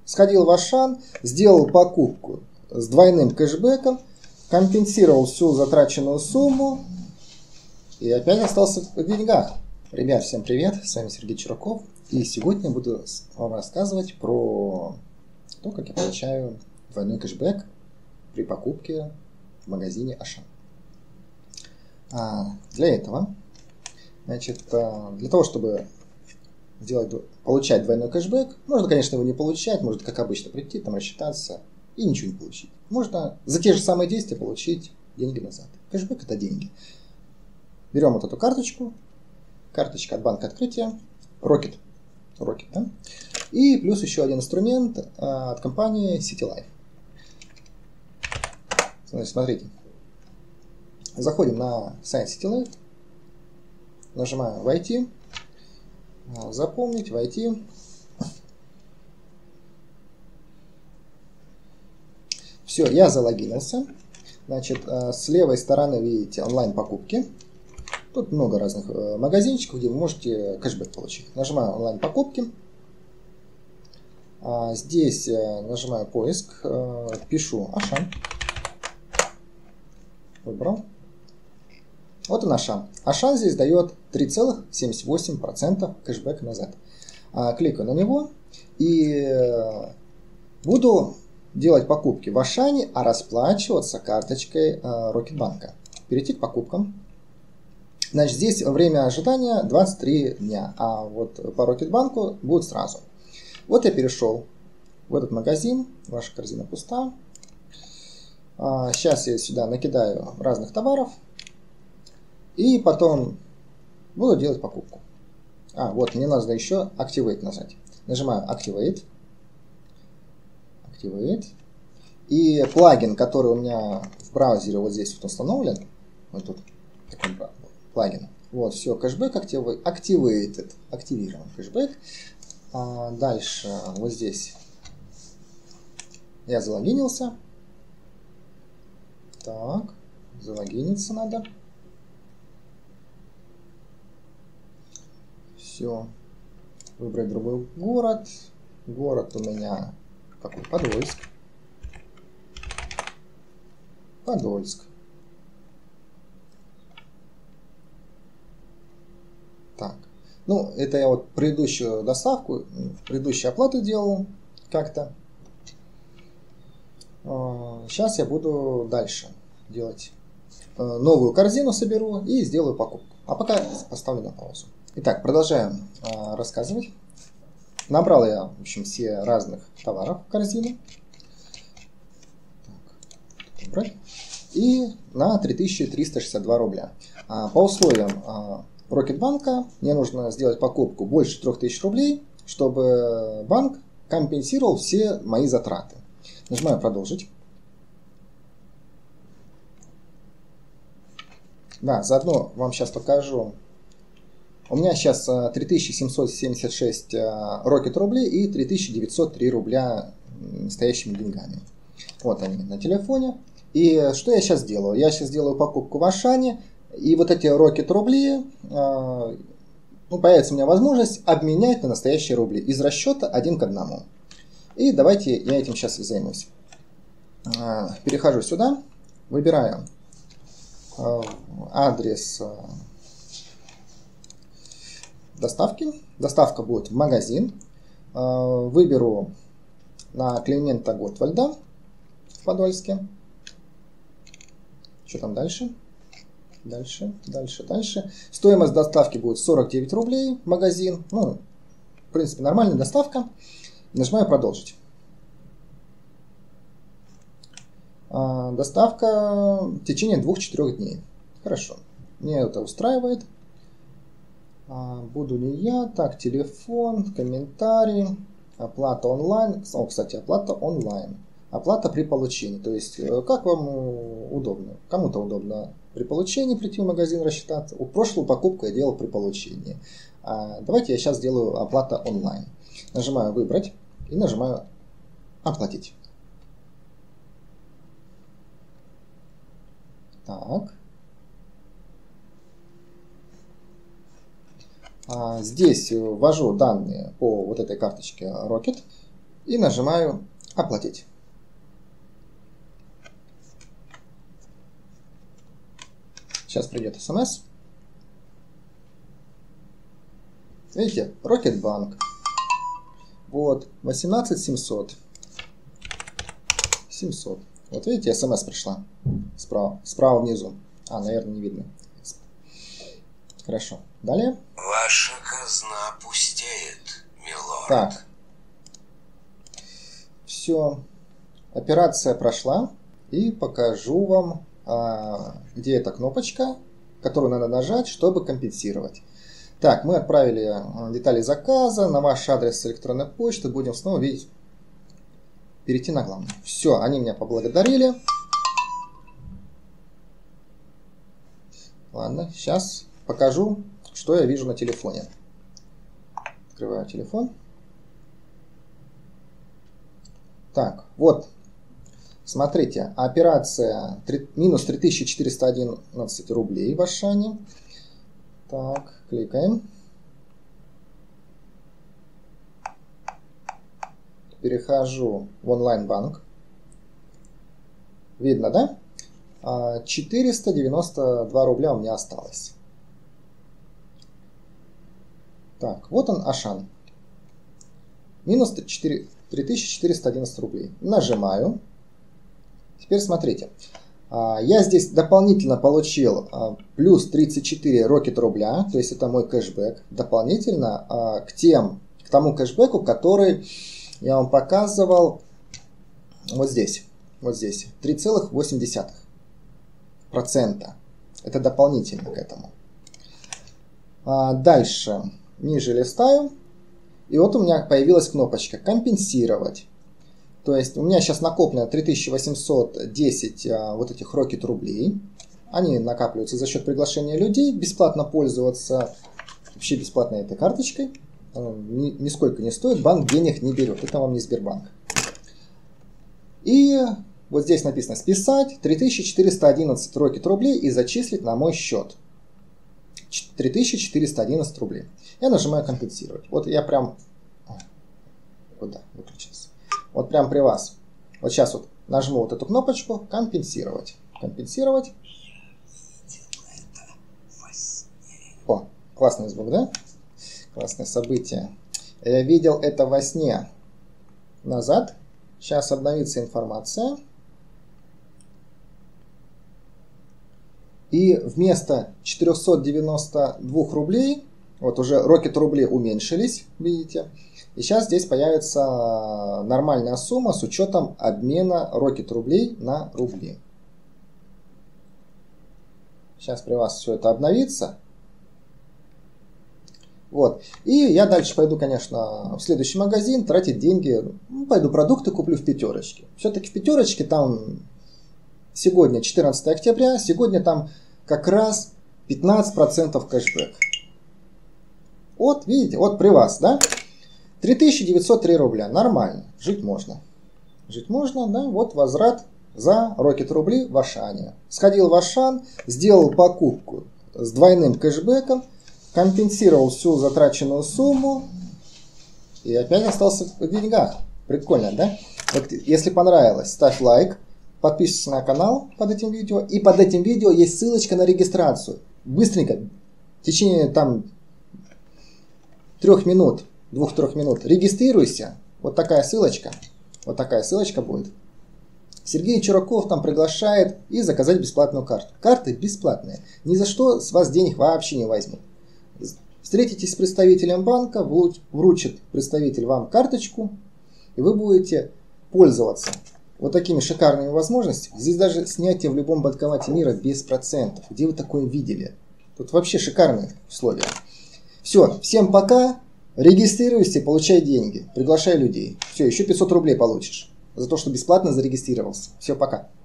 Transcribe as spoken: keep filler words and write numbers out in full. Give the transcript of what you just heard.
Сходил в Ашан, сделал покупку с двойным кэшбэком, компенсировал всю затраченную сумму и опять остался в деньгах. Ребят, всем привет, с вами Сергей Чураков. И сегодня буду вам рассказывать про то, как я получаю двойной кэшбэк при покупке в магазине Ашан. А для этого, значит, для того, чтобы сделать, получать двойной кэшбэк, можно, конечно, его не получать, можно, как обычно, прийти, там рассчитаться и ничего не получить. Можно за те же самые действия получить деньги назад. Кэшбэк – это деньги. Берем вот эту карточку, карточка от банка открытия, Rocket, Rocket, да? И плюс еще один инструмент от компании CityLife. Значит, смотрите, заходим на сайт CityLife, нажимаем «Войти», запомнить, войти. Все, я залогинился. Значит, с левой стороны видите онлайн-покупки. Тут много разных магазинчиков, где вы можете кэшбэк получить. Нажимаю онлайн-покупки. Здесь нажимаю поиск, пишу Ашан. Выбрал. Вот он Ашан. Ашан здесь дает три целых семьдесят восемь сотых процента кэшбэк назад. А, кликаю на него и буду делать покупки в Ашане, а расплачиваться карточкой а, Рокетбанка. Перейти к покупкам. Значит, здесь время ожидания двадцать три дня, а вот по Рокетбанку будет сразу. Вот я перешел в этот магазин, ваша корзина пуста. А, сейчас я сюда накидаю разных товаров. И потом буду делать покупку. А, вот, мне надо еще Activate нажать. Нажимаю Activate. Activate. И плагин, который у меня в браузере вот здесь вот установлен. Вот тут такой плагин. Вот, все, кэшбэк Activated. Активирован кэшбэк. А дальше вот здесь я залогинился. Так, залогиниться надо. Все. Выбрать другой город. Город у меня какой? Подольск. Подольск. Так. Ну, это я вот предыдущую доставку, предыдущую оплату делал как-то. Сейчас я буду дальше делать. Новую корзину соберу и сделаю покупку. А пока поставлю на паузу. Итак, продолжаем а, рассказывать. Набрал я, в общем, все разных товаров в корзину. Так, и на три тысячи триста шестьдесят два рубля. А, по условиям а, Рокетбанка мне нужно сделать покупку больше трёх тысяч рублей, чтобы банк компенсировал все мои затраты. Нажимаю «Продолжить». Да, заодно вам сейчас покажу. У меня сейчас три тысячи семьсот семьдесят шесть Rocket рублей и три тысячи девятьсот три рубля настоящими деньгами. Вот они на телефоне. И что я сейчас делаю? Я сейчас делаю покупку в Ашане. И вот эти Rocket рубли, ну, появится у меня возможность обменять на настоящие рубли из расчета один к одному. И давайте я этим сейчас и займусь. Перехожу сюда, выбираю адрес доставки. Доставка будет в магазин. Выберу на Климента Готвальда в Подольске. Что там дальше? Дальше, дальше, дальше. Стоимость доставки будет сорок девять рублей в магазин. Ну, в принципе, нормальная доставка. Нажимаю «Продолжить». Доставка в течение двух-четырёх дней. Хорошо. Мне это устраивает. Буду ли я? Так, телефон, комментарий, оплата онлайн. О, кстати, оплата онлайн. Оплата при получении. То есть, как вам удобно. Кому-то удобно при получении прийти в магазин рассчитаться. У прошлую покупку я делал при получении. А давайте я сейчас сделаю оплата онлайн. Нажимаю «Выбрать» и нажимаю «Оплатить». Так. А здесь ввожу данные по вот этой карточке Rocket. и нажимаю «Оплатить». Сейчас придет смс. Видите, Рокетбанк. Вот, восемнадцать семьсот. семьсот. Вот видите, смс пришла справа, справа внизу. А, наверное, не видно. Хорошо. Далее. Ваша казна пустеет, милорд. Так. Все. Операция прошла. И покажу вам, а, где эта кнопочка, которую надо нажать, чтобы компенсировать. Так, мы отправили детали заказа на ваш адрес электронной почты. Будем снова видеть. Перейти на главное. Все, они меня поблагодарили. Ладно, сейчас покажу, что я вижу на телефоне. Открываю телефон. Так, вот. Смотрите, операция минус три тысячи четыреста одиннадцать рублей в Ашане. Так, кликаем. Перехожу в онлайн-банк. Видно, да? четыреста девяносто два рубля у меня осталось. Так, вот он, Ашан. Минус три тысячи четыреста одиннадцать рублей. Нажимаю. Теперь смотрите. Я здесь дополнительно получил плюс тридцать четыре Rocket рубля, то есть это мой кэшбэк, дополнительно к, тем, к тому кэшбэку, который я вам показывал вот здесь, вот здесь, три целых восемь десятых процента. Это дополнительно к этому. Дальше, ниже листаю, и вот у меня появилась кнопочка «Компенсировать». То есть у меня сейчас накоплено три тысячи восемьсот десять а, вот этих Rocket рублей. Они накапливаются за счет приглашения людей, бесплатно пользоваться вообще бесплатно этой карточкой. Ни, нисколько не стоит, банк денег не берет, это вам не Сбербанк. И вот здесь написано «Списать три тысячи четыреста одиннадцать Rocket рублей и зачислить на мой счет». три тысячи четыреста одиннадцать рублей. Я нажимаю «Компенсировать». Вот я прям... Куда? Выключился. Вот прям при вас. Вот сейчас вот нажму вот эту кнопочку «Компенсировать». Компенсировать. О, классный звук, да? Классное событие. Я видел это во сне. Назад. Сейчас обновится информация. И вместо четырёхсот девяноста двух рублей, вот уже Rocket рубли уменьшились, видите. И сейчас здесь появится нормальная сумма с учетом обмена Rocket рублей на рубли. Сейчас при вас все это обновится. Вот. И я дальше пойду, конечно, в следующий магазин тратить деньги. Ну, пойду продукты куплю в пятерочке. Все-таки в пятерочке там сегодня четырнадцатое октября, сегодня там как раз пятнадцать процентов кэшбэк. Вот, видите, вот при вас, да? три тысячи девятьсот три рубля. Нормально. Жить можно. Жить можно, да? Вот возврат за Rocket рубли в Ашане. Сходил в Ашан, сделал покупку с двойным кэшбэком, компенсировал всю затраченную сумму и опять остался в деньгах. Прикольно, да? Вот, если понравилось, ставь лайк, подписывайся на канал под этим видео. И под этим видео есть ссылочка на регистрацию. Быстренько, в течение там трех минут, двух-трех минут регистрируйся. Вот такая ссылочка. Вот такая ссылочка будет. Сергей Чураков там приглашает и заказать бесплатную карту. Карты бесплатные. Ни за что с вас денег вообще не возьмут. Встретитесь с представителем банка, вручит представитель вам карточку, и вы будете пользоваться вот такими шикарными возможностями. Здесь даже снятие в любом банкомате мира без процентов. Где вы такое видели? Тут вообще шикарные условия. Все, всем пока. Регистрируйся, получай деньги. Приглашай людей. Все, еще пятьсот рублей получишь за то, что бесплатно зарегистрировался. Все, пока.